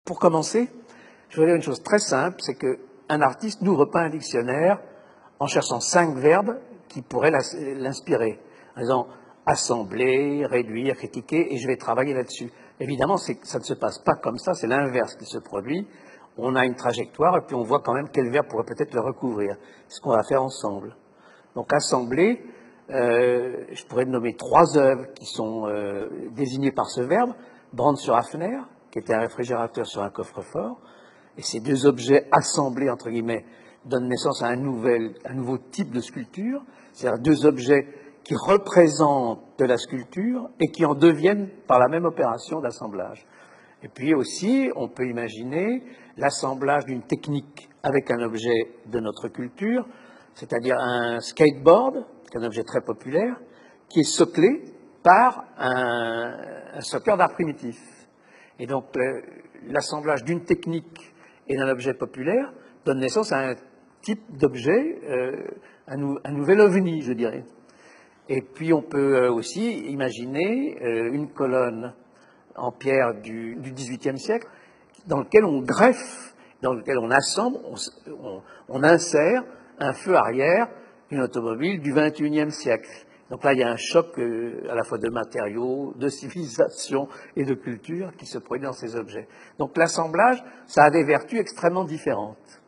Pour commencer, je voudrais dire une chose très simple, c'est qu'un artiste n'ouvre pas un dictionnaire en cherchant 5 verbes qui pourraient l'inspirer, en disant assembler, réduire, critiquer, et je vais travailler là-dessus. Évidemment, ça ne se passe pas comme ça, c'est l'inverse qui se produit. On a une trajectoire et puis on voit quand même quel verbe pourrait peut-être le recouvrir. C'est ce qu'on va faire ensemble. Donc assembler, je pourrais nommer 3 œuvres qui sont désignées par ce verbe. Brand sur Hafner, qui était un réfrigérateur sur un coffre-fort, et ces 2 objets assemblés, entre guillemets, donnent naissance à un nouveau type de sculpture, c'est-à-dire 2 objets qui représentent de la sculpture et qui en deviennent par la même opération d'assemblage. Et puis aussi, on peut imaginer l'assemblage d'une technique avec un objet de notre culture, c'est-à-dire un skateboard, qui est un objet très populaire, qui est soclé par un soccer d'art primitif. Et donc, l'assemblage d'une technique et d'un objet populaire donne naissance à un type d'objet, un nouvel ovni, je dirais. Et puis, on peut aussi imaginer une colonne en pierre du XVIIIe siècle, dans lequel on greffe, dans lequel on assemble, on insère un feu arrière d'une automobile du XXIe siècle. Donc là, il y a un choc à la fois de matériaux, de civilisation et de culture qui se produit dans ces objets. Donc l'assemblage, ça a des vertus extrêmement différentes.